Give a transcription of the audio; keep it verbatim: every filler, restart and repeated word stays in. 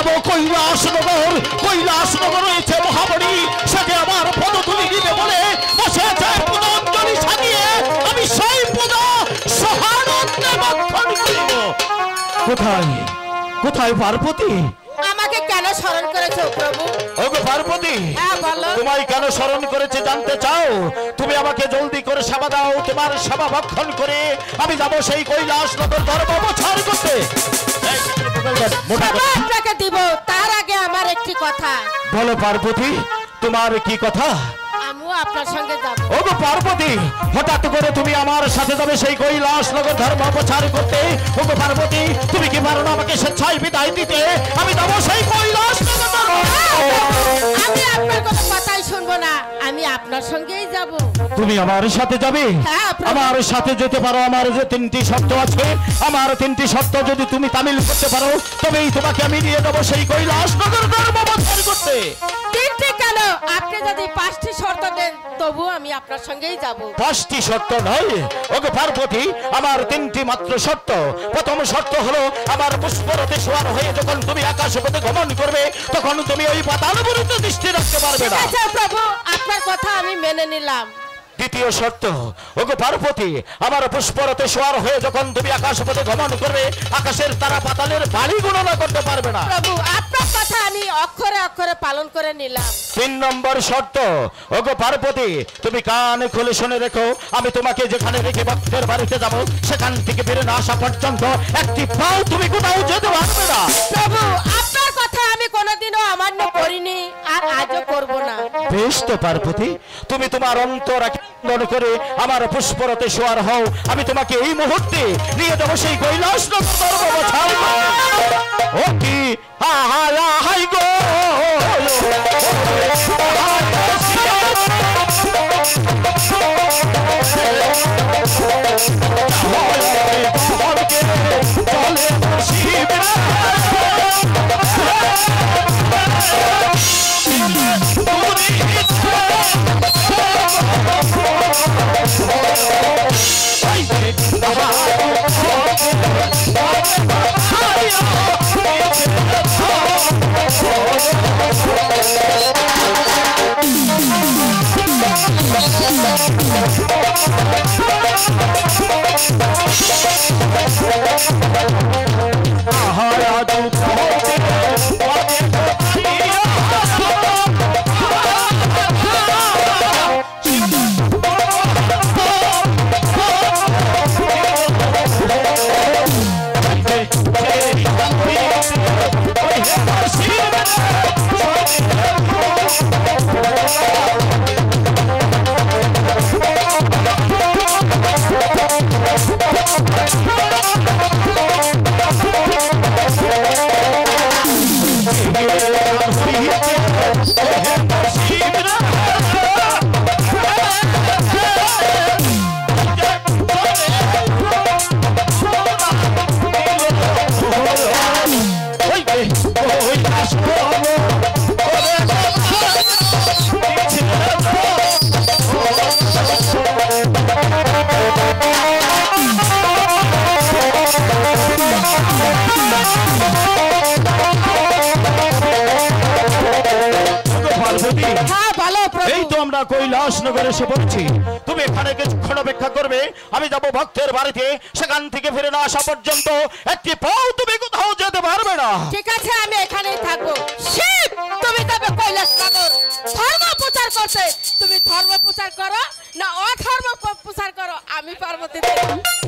যাব কৈলাসনগর। কৈলাসনগর রয়েছে মহাবলী, সেটা আমার পদধূলি দিবে বলে বসে আছে পূজাঞ্জলি সাজিয়ে আমি সেই পূজা সহানন্দে ভক্ষণ করিব। কোথায় কোথায় পার্বতী? আমাকে কেন স্মরণ করেছো প্রভু? ওগো পার্বতী, হ্যাঁ বলো। তোমায় কেন স্মরণ করেছে জানতে চাও? তুমি আমাকে জলদি করে সেবা দাও, তোমার সেবা ভক্ষণ করে আমি যাব সেই কৈলাসনগর ধর্ম প্রচার করতে। আপনাকে দিব, তার আগে আমার একটি কথা। বলো পার্বতী, তোমার কি কথা? আমিও আপনার সঙ্গে যাব। ওগো পার্বতী, হঠাৎ করে তুমি আমার সাথে যাবে সেই কৈলাসনগর ধর্ম প্রচার করতে? ওগো পার্বতী, তুমি কি পারো না আমাকে স্বেচ্ছায় বিদায় দিতে? আমি যাব সেই কৈলাসনগর ধর্ম। আমি আপনার কোনো কথাই শুনবো না, আমি আপনার সঙ্গেই যাব। তুমি আমার সাথে যাবে? হ্যাঁ, আমার সাথে যেতে পারো। আমার যে তিনটি শর্ত আছে, আমার তিনটি শর্ত যদি তুমি তামিল করতে পারো তবেই তোমাকে আমি নিয়ে যাবো সেই কৈলাসনগর ধর্ম প্রচার করতে। তিনটি কেন, আপনি যদি পাঁচটি শর্ত দেন তবু আমি আপনার সঙ্গেই যাব। পাঁচটি শর্ত নয় ওগো পার্বতী, আমার তিনটি মাত্র শর্ত। প্রথম শর্ত হলো আমার পুষ্পরথে সওয়ার হয়ে যখন তুমি আকাশপথে গমন করবে তখন তুমি ওই পাতালপুরীতে দৃষ্টি রাখতে পারবে না। আচ্ছা প্রভু, আপনার কথা আমি মেনে নিলাম। দ্বিতীয় শর্ত ওগো পার্বতী, আমার পুষ্পরথে সওয়ার হয়ে যখন তুমি আকাশপথে গমন করবে আকাশের তারা পাতালের বাড়ি গণনা করতে পারবে না। প্রভু, আপনার কথা আমি অক্ষরে অক্ষরে পালন করে নিলাম। তিন নম্বর শর্ত ওগো পার্বতী, তুমি কান খুলে শুনে রেখো, আমি তোমাকে যেখানে রেখে ভক্তের বাড়িতে যাব সেখান থেকে ফিরে না আসা পর্যন্ত একটি পাও তুমি কোথাও যেতে পারবে না। প্রভু, আপনার কথা আমি কোনোদিনও অমান্য করিনি আর আজও করব না। বেশ তো পার্বতী, তুমি তোমার অন্তর আন্দোলন করে আমার পুষ্পরথে সওয়ার হও, আমি তোমাকে এই মুহূর্তে নিয়ে যাবো সেই কৈলাসনগর ধর্ম প্রচার করতে। ও কি হা হা হাই গো কৈলাসনগরে এসে পড়ছি, তুমি এখানে কিছুক্ষণ অপেক্ষা করবে, আমি যাব ভক্তের বাড়িতে, সেখান থেকে ফিরে না আসা পর্যন্ত একটি পাও তুমি কোথাও যেতে পারবে না। ঠিক আছে, আমি এখানেই থাকবো। শিব, তুমি যাবে কৈলাসনগর ধর্ম প্রচার করতে। তুমি ধর্ম প্রচার করো না অধর্ম প্রচার করো, আমি পার্বতী।